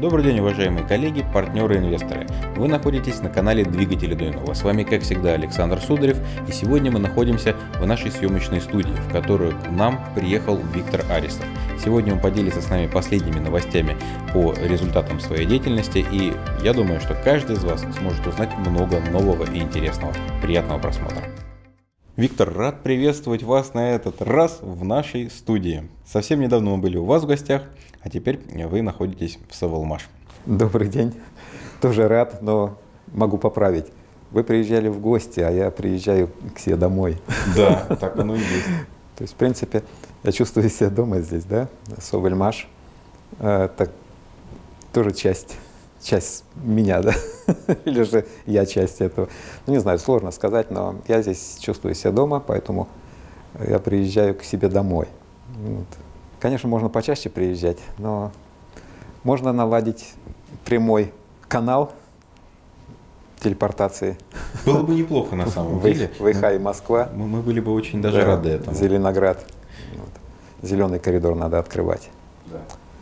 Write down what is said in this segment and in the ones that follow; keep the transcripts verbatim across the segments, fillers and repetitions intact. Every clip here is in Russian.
Добрый день, уважаемые коллеги, партнеры и инвесторы. Вы находитесь на канале Двигатели Дуйнова. С вами, как всегда, Александр Сударев. И сегодня мы находимся в нашей съемочной студии, в которую к нам приехал Виктор Аристов. Сегодня он поделится с нами последними новостями по результатам своей деятельности. И я думаю, что каждый из вас сможет узнать много нового и интересного. Приятного просмотра. Виктор, рад приветствовать вас на этот раз в нашей студии. Совсем недавно мы были у вас в гостях, а теперь вы находитесь в Соволмаш. Добрый день. Тоже рад, но могу поправить. Вы приезжали в гости, а я приезжаю к себе домой. Да, так оно и есть. То есть, в принципе, я чувствую себя дома здесь, да? Соволмаш. Это тоже часть, часть меня, да? Или же я часть этого. Ну, не знаю, сложно сказать, но я здесь чувствую себя дома, поэтому я приезжаю к себе домой. Вот. Конечно, можно почаще приезжать, но можно наладить прямой канал телепортации. Было бы неплохо на самом деле. Вэйхай, Москва. Мы, мы были бы очень даже да, рады этому. Зеленоград. Вот. Зеленый коридор надо открывать. Да.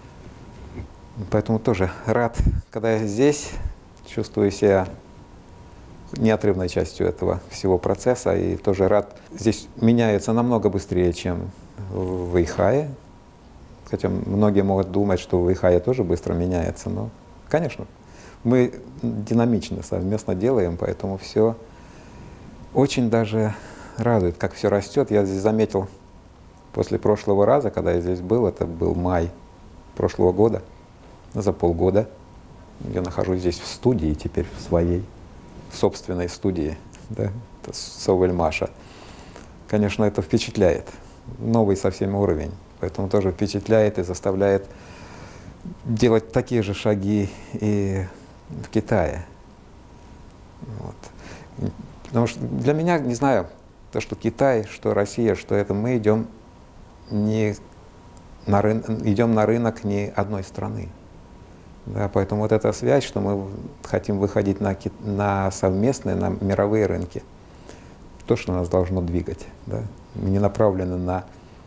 Поэтому тоже рад, когда я здесь, чувствую себя неотрывной частью этого всего процесса. И тоже рад. Здесь меняется намного быстрее, чем в Вэйхае. Хотя многие могут думать, что в Вэйхае тоже быстро меняется. Но, конечно, мы динамично совместно делаем, поэтому все очень даже радует, как все растет. Я здесь заметил после прошлого раза, когда я здесь был, это был май прошлого года, за полгода. Я нахожусь здесь в студии, теперь в своей собственной студии, да, Соволмаша. Конечно, это впечатляет. Новый совсем уровень. Поэтому тоже впечатляет и заставляет делать такие же шаги и в Китае. Вот. Потому что для меня, не знаю, то, что Китай, что Россия, что это, мы идем, не на, рын, идем на рынок не одной страны. Да, поэтому вот эта связь, что мы хотим выходить на, на совместные, на мировые рынки, то, что нас должно двигать. Да. Мы не направлены на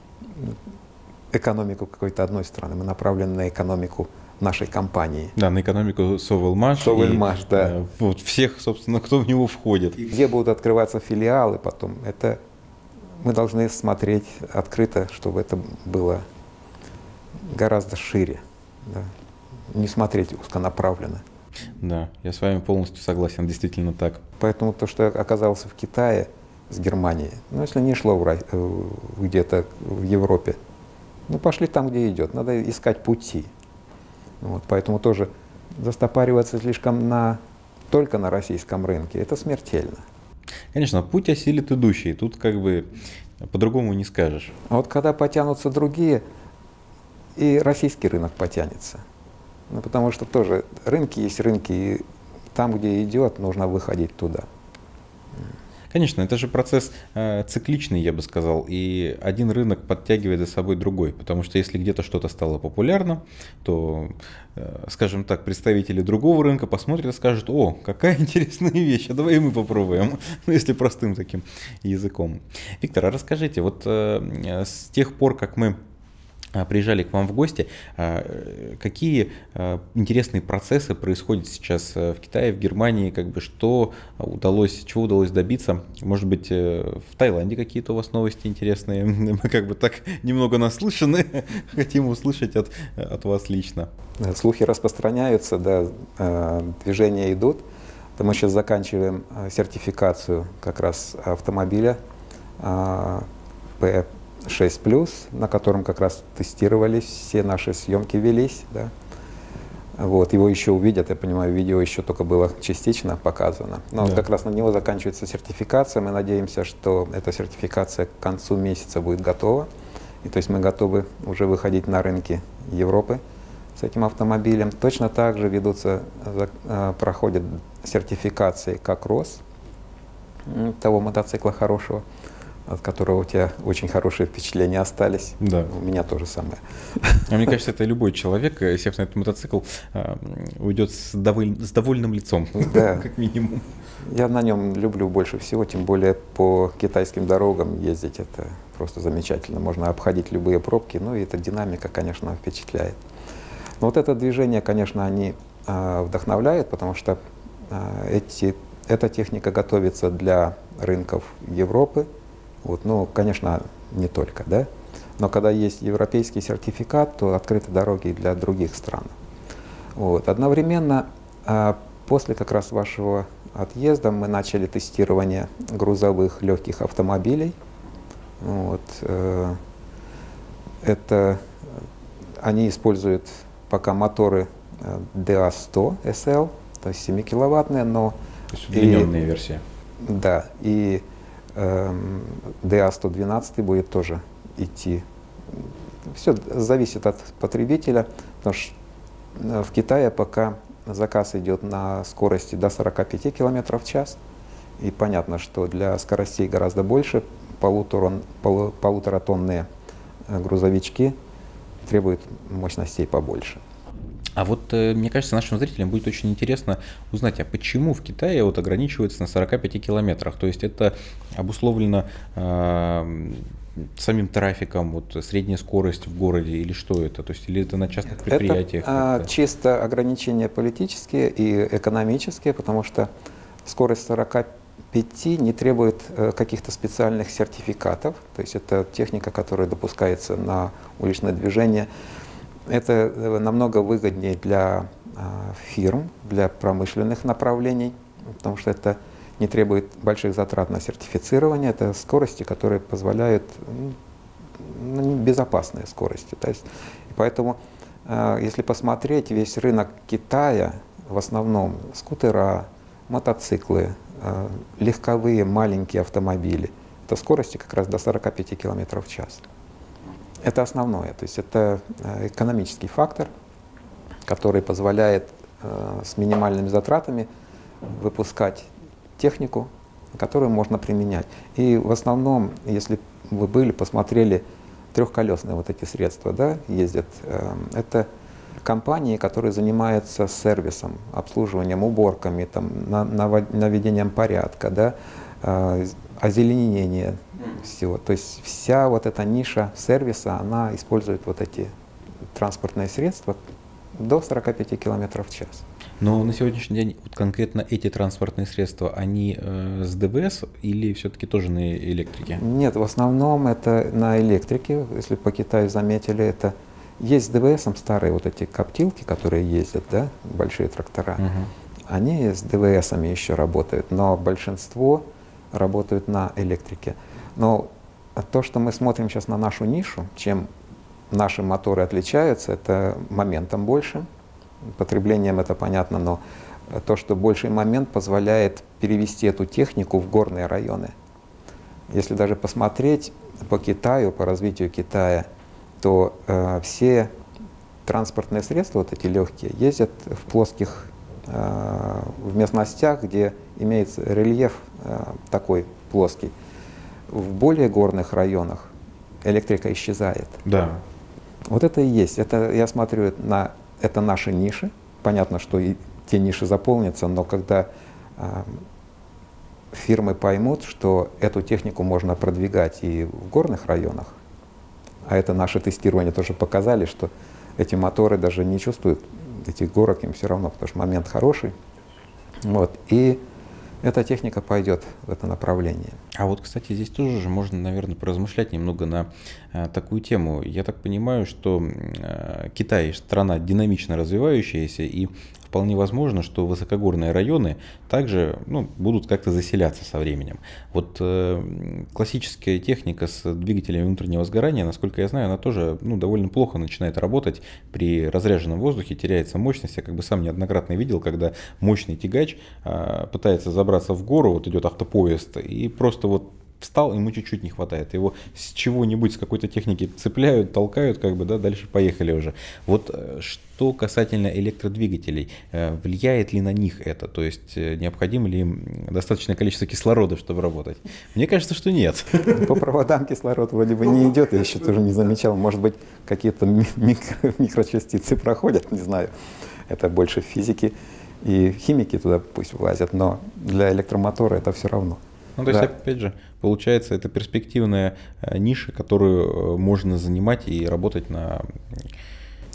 экономику какой-то одной страны, мы направлены на экономику нашей компании. Да, на экономику Соволмаш. Соволмаш, и, да. Э, вот всех, собственно, кто в него входит. И где будут открываться филиалы потом, это мы должны смотреть открыто, чтобы это было гораздо шире, да. Не смотреть узконаправленно. Да, я с вами полностью согласен, действительно так. Поэтому то, что я оказался в Китае с Германией, ну, если не шло в, где-то в Европе, ну, пошли там, где идет. Надо искать пути. Вот, поэтому тоже застопариваться слишком на, только на российском рынке, это смертельно. Конечно, путь осилит идущий. Тут как бы по-другому не скажешь. А вот когда потянутся другие, и российский рынок потянется. Ну, потому что тоже рынки есть рынки, и там, где идет, нужно выходить туда. Конечно, это же процесс э, цикличный, я бы сказал, и один рынок подтягивает за собой другой, потому что если где-то что-то стало популярным, то, э, скажем так, представители другого рынка посмотрят и скажут: о, какая интересная вещь, а давай мы попробуем, ну, если простым таким языком. Виктор, а расскажите, вот э, с тех пор, как мы приезжали к вам в гости, какие интересные процессы происходят сейчас в Китае, в Германии, как бы что удалось, чего удалось добиться? Может быть, в Таиланде какие-то у вас новости интересные? Мы как бы так немного наслышаны, хотим услышать от, от вас лично. Слухи распространяются, да, движения идут. Мы сейчас заканчиваем сертификацию как раз автомобиля пэ шесть плюс, на котором как раз тестировались, все наши съемки велись. Да. Вот, его еще увидят, я понимаю, видео еще только было частично показано. Но да. Как раз на него заканчивается сертификация. Мы надеемся, что эта сертификация к концу месяца будет готова. И то есть мы готовы уже выходить на рынки Европы с этим автомобилем. Точно так же ведутся, проходят сертификации как РОС, того мотоцикла хорошего, от которого у тебя очень хорошие впечатления остались. Да. У меня то же самое. А мне кажется, это любой человек, сев на этот мотоцикл, уйдет с, доволь... с довольным лицом, да. Как минимум. Я на нем люблю больше всего, тем более по китайским дорогам ездить, это просто замечательно. Можно обходить любые пробки, ну и эта динамика, конечно, впечатляет. Но вот это движение, конечно, они э, вдохновляют, потому что э, эти, эта техника готовится для рынков Европы. Вот, ну, конечно, не только, да? Но когда есть европейский сертификат, то открыты дороги и для других стран. Вот. Одновременно, э, после как раз вашего отъезда, мы начали тестирование грузовых легких автомобилей. Вот, э, это, они используют пока моторы ди эй сто эс эл, то есть семикиловаттные, но... То есть удлиненная версия. Да, и э, ди эй сто двенадцать будет тоже идти. Все зависит от потребителя, потому что в Китае пока заказ идет на скорости до сорока пяти километров в час. И понятно, что для скоростей гораздо больше, полутора, полу, полуторатонные грузовички требуют мощностей побольше. А вот, мне кажется, нашим зрителям будет очень интересно узнать, а почему в Китае вот ограничивается на сорока пяти километрах? То есть это обусловлено э, самим трафиком, вот средняя скорость в городе, или что это? То есть или это на частных предприятиях? Это а, чисто ограничения политические и экономические, потому что скорость сорока пяти не требует э, каких-то специальных сертификатов. То есть это техника, которая допускается на уличное движение. Это намного выгоднее для э, фирм, для промышленных направлений, потому что это не требует больших затрат на сертифицирование. Это скорости, которые позволяют, ну, безопасные скорости. То есть, и поэтому, э, если посмотреть, весь рынок Китая, в основном скутера, мотоциклы, э, легковые маленькие автомобили, это скорости как раз до сорока пяти километров в час. Это основное, то есть это экономический фактор, который позволяет э, с минимальными затратами выпускать технику, которую можно применять. И в основном, если вы были, посмотрели, трехколесные вот эти средства, да, ездят, э, это компании, которые занимаются сервисом, обслуживанием, уборками, там, на, наведением порядка, да, э, озеленение всего. То есть вся вот эта ниша сервиса, она использует вот эти транспортные средства до сорока пяти километров в час. Но на сегодняшний день вот конкретно эти транспортные средства, они э, с дэ вэ эс или все-таки тоже на электрике? Нет, в основном это на электрике. Если по Китаю заметили, это есть с дэ вэ эс старые вот эти коптилки, которые ездят, да, большие трактора. Угу. Они с дэ вэ эс еще работают, но большинство работают на электрике. Но то, что мы смотрим сейчас на нашу нишу, чем наши моторы отличаются, это моментом больше. Потреблением это понятно, но то, что больший момент позволяет перевести эту технику в горные районы. Если даже посмотреть по Китаю, по развитию Китая, то э, все транспортные средства, вот эти легкие, ездят в плоских э, в местностях, где имеется рельеф э, такой плоский. В более горных районах электрика исчезает. Да. Вот это и есть. Это, я смотрю на это наши ниши. Понятно, что и те ниши заполнятся, но когда э, фирмы поймут, что эту технику можно продвигать и в горных районах, а это наше тестирование тоже показали, что эти моторы даже не чувствуют этих горок, им все равно, потому что момент хороший. Вот. И эта техника пойдет в это направление. А вот, кстати, здесь тоже же можно, наверное, поразмышлять немного на а, такую тему. Я так понимаю, что а, Китай страна динамично развивающаяся, и вполне возможно, что высокогорные районы также, ну, будут как-то заселяться со временем. Вот э, классическая техника с двигателями внутреннего сгорания, насколько я знаю, она тоже, ну, довольно плохо начинает работать при разряженном воздухе, теряется мощность. Я как бы сам неоднократно видел, когда мощный тягач э, пытается забраться в гору, вот идет автопоезд, и просто вот встал, ему чуть-чуть не хватает. Его с чего-нибудь, с какой-то техники цепляют, толкают, как бы, да, дальше поехали уже. Вот что касательно электродвигателей, влияет ли на них это? То есть необходимо ли им достаточное количество кислорода, чтобы работать? Мне кажется, что нет. По проводам кислород вроде бы не идет, я еще тоже не замечал. Может быть, какие-то микро, микрочастицы проходят, не знаю. Это больше физики и химики туда пусть влазят, но для электромотора это все равно. Ну, то есть, да. Опять же, получается, это перспективная ниша, которую можно занимать и работать на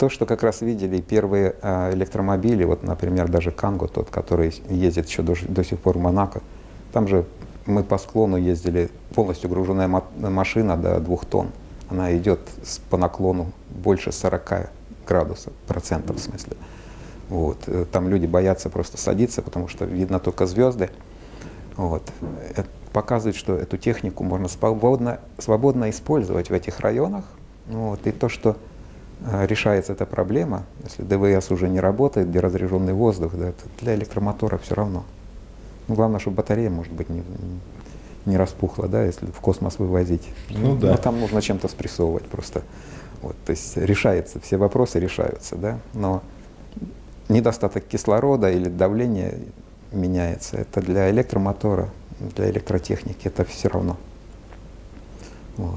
то, что как раз видели первые э, электромобили, вот, например, даже Канго, тот, который ездит еще до, до сих пор в Монако, там же мы по склону ездили, полностью груженная машина до двух тонн. Она идет по наклону больше сорока градусов, процентов в смысле. Вот. Там люди боятся просто садиться, потому что видно только звезды. Вот. Это показывает, что эту технику можно свободно, свободно использовать в этих районах. Вот. И то, что э, решается эта проблема, если ДВС уже не работает, где разряженный воздух, да, это для электромотора все равно. Ну, главное, чтобы батарея, может быть, не, не распухла, да, если в космос вывозить. Ну, да. Но там нужно чем-то спрессовывать просто. Вот. То есть решается, все вопросы решаются, да, но недостаток кислорода или давления меняется. Это для электромотора, для электротехники это все равно. Вот.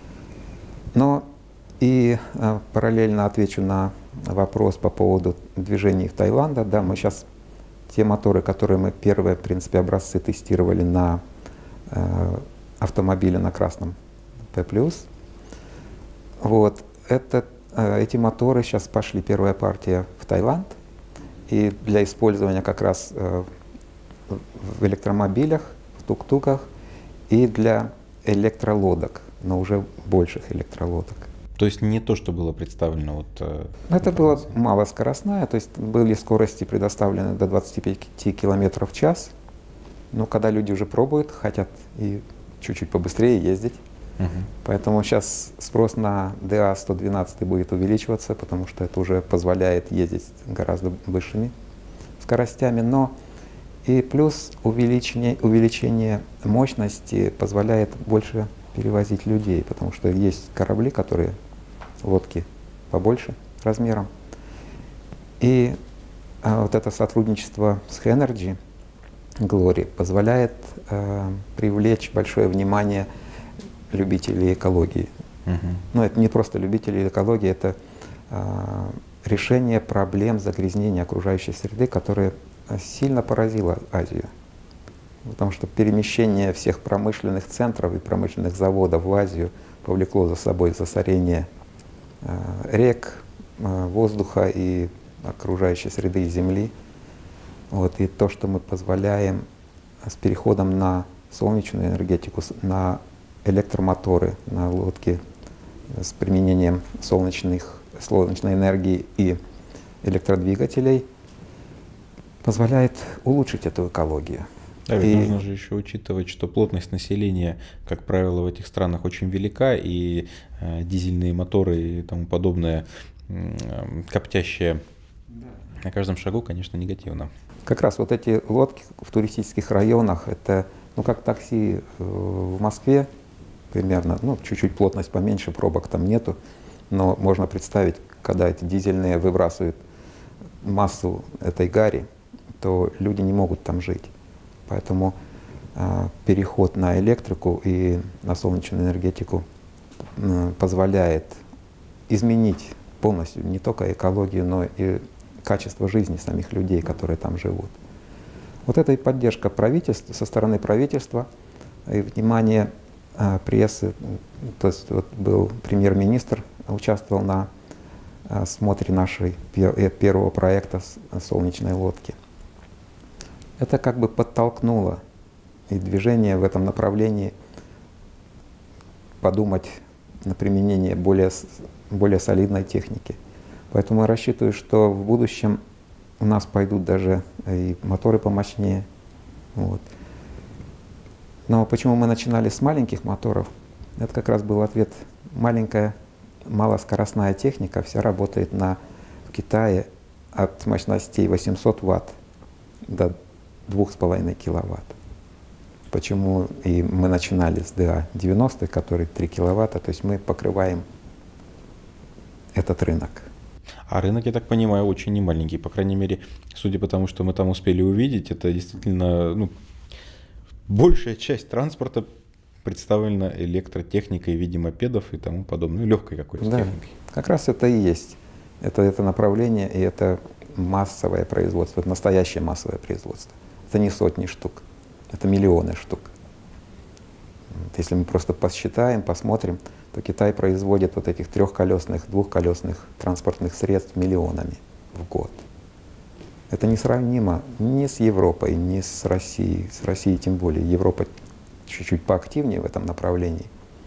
Но и а, параллельно отвечу на вопрос по поводу движений в Таиланде. Да, мы сейчас те моторы, которые мы первые, в принципе, образцы тестировали на э, автомобиле на красном П плюс. Вот, это, э, эти моторы сейчас пошли, первая партия в Таиланд. И для использования как раз э, в электромобилях, в тук-туках и для электролодок, но уже больших электролодок. То есть не то, что было представлено. Вот, э, это было малоскоростная, то есть были скорости предоставлены до двадцати пяти километров в час. Но когда люди уже пробуют, хотят и чуть-чуть побыстрее ездить. Угу. Поэтому сейчас спрос на Д А сто двенадцать будет увеличиваться, потому что это уже позволяет ездить гораздо большими скоростями. Но и плюс увеличение, увеличение мощности позволяет больше перевозить людей, потому что есть корабли, которые, лодки побольше размером. И а, вот это сотрудничество с Henergy Glory позволяет а, привлечь большое внимание любителей экологии. Угу. Но это не просто любители экологии, это а, решение проблем загрязнения окружающей среды, которое сильно поразило Азию. Потому что перемещение всех промышленных центров и промышленных заводов в Азию повлекло за собой засорение э, рек, э, воздуха и окружающей среды и земли. Вот, и то, что мы позволяем с переходом на солнечную энергетику, на электромоторы, на лодки с применением солнечных, солнечной энергии и электродвигателей, позволяет улучшить эту экологию. Да, ведь и нужно же еще учитывать, что плотность населения, как правило, в этих странах очень велика, и э, дизельные моторы и тому подобное, э, коптящее да. на каждом шагу, конечно, негативно. Как раз вот эти лодки в туристических районах, это, ну, как такси э, в Москве примерно, ну, чуть-чуть плотность поменьше, пробок там нету, но можно представить, когда эти дизельные выбрасывают массу этой гари, то люди не могут там жить. Поэтому э, переход на электрику и на солнечную энергетику э, позволяет изменить полностью не только экологию, но и качество жизни самих людей, которые там живут. Вот это и поддержка правительства, со стороны правительства, и внимание э, прессы. То есть вот был премьер-министр, участвовал на э, смотре нашей пер, первого проекта солнечной лодки. Это как бы подтолкнуло и движение в этом направлении, подумать на применение более, более солидной техники. Поэтому я рассчитываю, что в будущем у нас пойдут даже и моторы помощнее. Вот. Но почему мы начинали с маленьких моторов? Это как раз был ответ. Маленькая, малоскоростная техника вся работает на, в Китае от мощностей восемьсот ватт до двух с половиной киловатт. Почему и мы начинали с Д А девяносто, который три киловатта, то есть мы покрываем этот рынок. А рынок, я так понимаю, очень немаленький. По крайней мере, судя по тому, что мы там успели увидеть, это действительно, ну, большая часть транспорта представлена электротехникой в виде мопедов и тому подобное, легкой какой-то да, техникой. Как раз это и есть. Это, это направление, и это массовое производство, это настоящее массовое производство. Это не сотни штук, это миллионы штук. Если мы просто посчитаем, посмотрим, то Китай производит вот этих трехколесных, двухколесных транспортных средств миллионами в год. Это несравнимо ни с Европой, ни с Россией. С Россией тем более. Европа чуть-чуть поактивнее в этом направлении.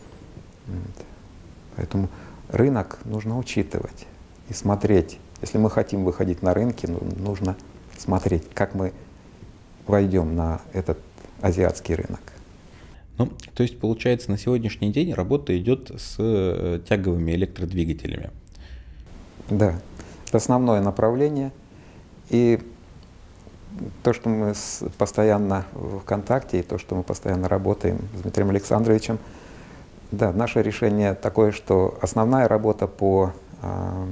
Вот. Поэтому рынок нужно учитывать и смотреть. Если мы хотим выходить на рынки, ну, нужно смотреть, как мы войдем на этот азиатский рынок. Ну, то есть, получается, на сегодняшний день работа идет с э, тяговыми электродвигателями. Да, это основное направление. И то, что мы с, постоянно в контакте, и то, что мы постоянно работаем с Дмитрием Александровичем, да, наше решение такое, что основная работа по э,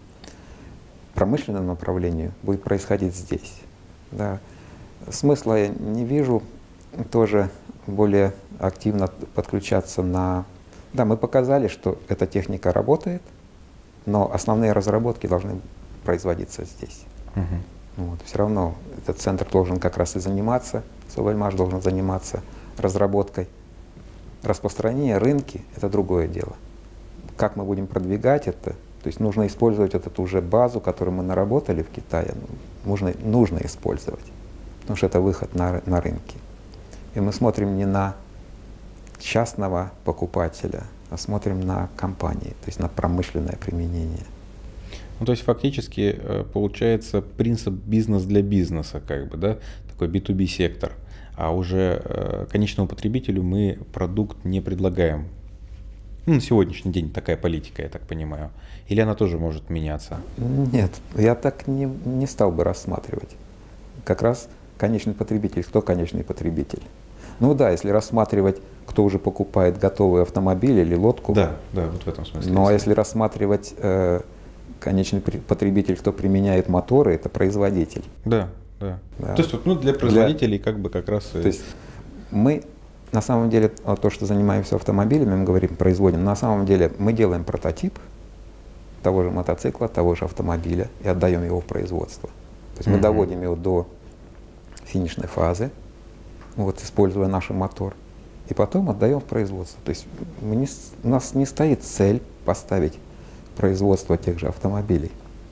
промышленному направлению будет происходить здесь. Да. Смысла я не вижу тоже более активно подключаться на... Да, мы показали, что эта техника работает, но основные разработки должны производиться здесь. Угу. Вот. Все равно этот центр должен как раз и заниматься, Совольмаш должен заниматься разработкой. Распространение, рынки — это другое дело. Как мы будем продвигать это? То есть нужно использовать вот эту уже базу, которую мы наработали в Китае, нужно, нужно использовать, потому что это выход на, на рынки. И мы смотрим не на частного покупателя, а смотрим на компании, то есть на промышленное применение. Ну, то есть фактически получается принцип бизнес для бизнеса, как бы, да, такой би ту би сектор, а уже конечному потребителю мы продукт не предлагаем. Ну, на сегодняшний день такая политика, я так понимаю. Или она тоже может меняться? Нет, я так не, не стал бы рассматривать. Как раз конечный потребитель. Кто конечный потребитель? Ну да, если рассматривать, кто уже покупает готовый автомобиль или лодку. Да, да, вот в этом смысле. Ну а если рассматривать э, конечный потребитель, кто применяет моторы, это производитель. Да, да. Да. То есть вот, ну, для производителей для... как бы как раз... То есть мы на самом деле, то, что занимаемся автомобилями, мы говорим, производим, на самом деле мы делаем прототип того же мотоцикла, того же автомобиля и отдаем его в производство. То есть mm-hmm. мы доводим его до финишной фазы, вот, используя наш мотор, и потом отдаем в производство. То есть мы не, у нас не стоит цель поставить производство тех же автомобилей.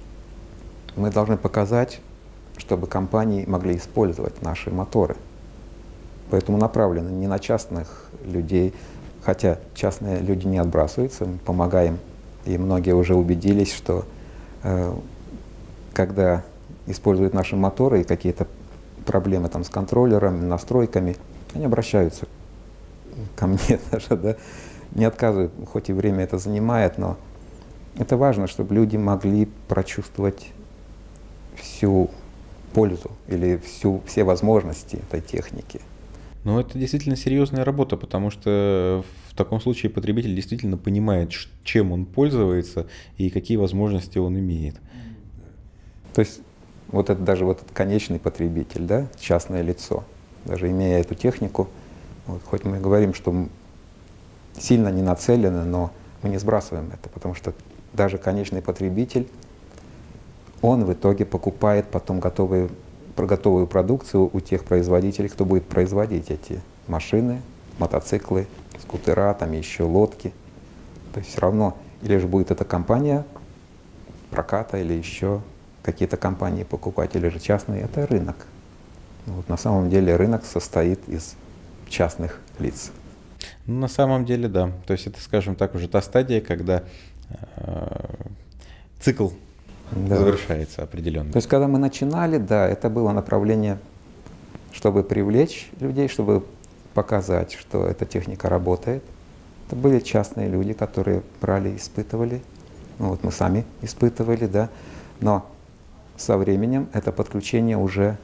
Мы должны показать, чтобы компании могли использовать наши моторы. Поэтому направлены не на частных людей, хотя частные люди не отбрасываются, мы помогаем, и многие уже убедились, что э, когда используют наши моторы и какие-то проблемы там с контроллерами, настройками, они обращаются ко мне даже, да, не отказывают, хоть и время это занимает, но это важно, чтобы люди могли прочувствовать всю пользу или всю, все возможности этой техники. Но это действительно серьезная работа, потому что в таком случае потребитель действительно понимает, чем он пользуется и какие возможности он имеет. То есть вот это даже вот этот конечный потребитель, да, частное лицо, даже имея эту технику, вот, хоть мы говорим, что сильно не нацелены, но мы не сбрасываем это, потому что даже конечный потребитель, он в итоге покупает потом готовые про готовую продукцию у тех производителей, кто будет производить эти машины, мотоциклы, скутера, там еще лодки. То есть все равно, или же будет эта компания проката, или еще какие-то компании покупать, или же частные, это рынок. Вот на самом деле рынок состоит из частных лиц. Ну, на самом деле, да. То есть это, скажем так, уже та стадия, когда э, цикл да. завершается определенно. То есть, когда мы начинали, да, это было направление, чтобы привлечь людей, чтобы показать, что эта техника работает. Это были частные люди, которые брали, испытывали. Ну, вот мы сами испытывали, да. Но со временем это подключение уже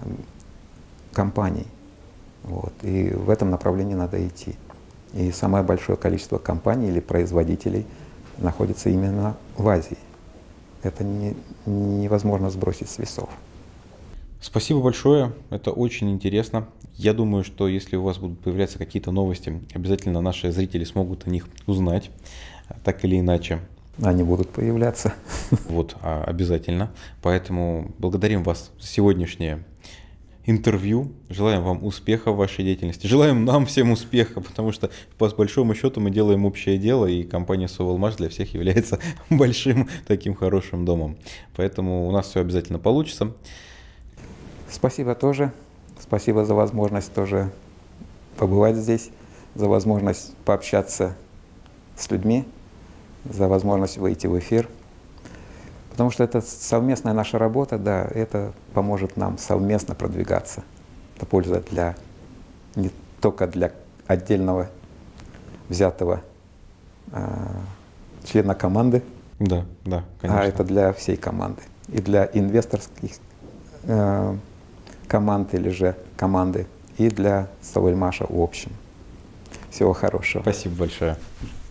компаний. Вот. И в этом направлении надо идти. И самое большое количество компаний или производителей находится именно в Азии. Это не, невозможно сбросить с весов. Спасибо большое, это очень интересно. Я думаю, что если у вас будут появляться какие-то новости, обязательно наши зрители смогут о них узнать, так или иначе. Они будут появляться. Вот, обязательно. Поэтому благодарим вас за сегодняшнее интервью. Желаем вам успеха в вашей деятельности. Желаем нам всем успеха, потому что по большому счету мы делаем общее дело, и компания Sovelmash для всех является большим таким хорошим домом. Поэтому у нас все обязательно получится. Спасибо тоже. Спасибо за возможность тоже побывать здесь, за возможность пообщаться с людьми, за возможность выйти в эфир. Потому что это совместная наша работа, да, это поможет нам совместно продвигаться. Это польза для, не только для отдельного взятого э, члена команды, Да, да, конечно. а это для всей команды. И для инвесторских э, команд или же команды, и для Sovelmash в общем. Всего хорошего. Спасибо большое.